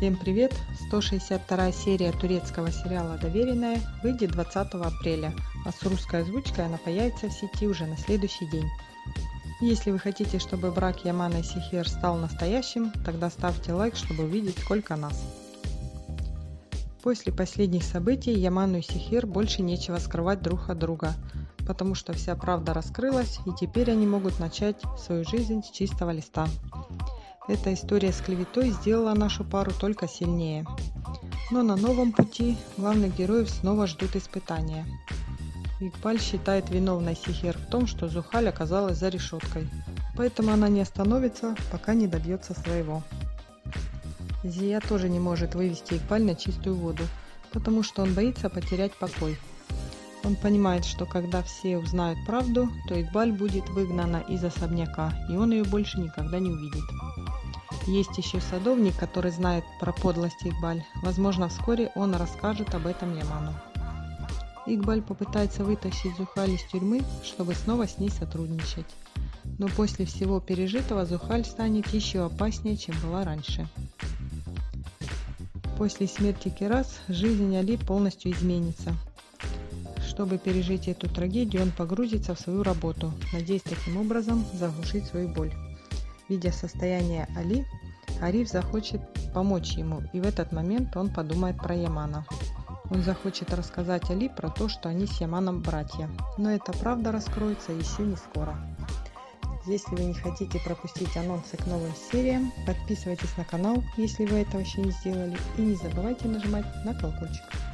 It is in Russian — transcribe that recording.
Всем привет! 162 серия турецкого сериала «Доверенная» выйдет 20 апреля, а с русской озвучкой она появится в сети уже на следующий день. Если вы хотите, чтобы брак Ямана и Сихир стал настоящим, тогда ставьте лайк, чтобы увидеть, сколько нас. После последних событий Яману и Сихир больше нечего скрывать друг от друга, потому что вся правда раскрылась, и теперь они могут начать свою жизнь с чистого листа. Эта история с клеветой сделала нашу пару только сильнее. Но на новом пути главных героев снова ждут испытания. Игбаль считает виновной Сихир в том, что Зухаль оказалась за решеткой, поэтому она не остановится, пока не добьется своего. Зия тоже не может вывести Игбаль на чистую воду, потому что он боится потерять покой. Он понимает, что когда все узнают правду, то Игбаль будет выгнана из особняка, и он ее больше никогда не увидит. Есть еще садовник, который знает про подлость Игбаль. Возможно, вскоре он расскажет об этом Яману. Игбаль попытается вытащить Зухаль из тюрьмы, чтобы снова с ней сотрудничать. Но после всего пережитого Зухаль станет еще опаснее, чем была раньше. После смерти Кирас жизнь Али полностью изменится. Чтобы пережить эту трагедию, он погрузится в свою работу, надеясь таким образом заглушить свою боль. Видя состояние Али, Ариф захочет помочь ему, и в этот момент он подумает про Ямана. Он захочет рассказать Али про то, что они с Яманом братья, но эта правда раскроется еще не скоро. Если вы не хотите пропустить анонсы к новым сериям, подписывайтесь на канал, если вы этого еще не сделали, и не забывайте нажимать на колокольчик.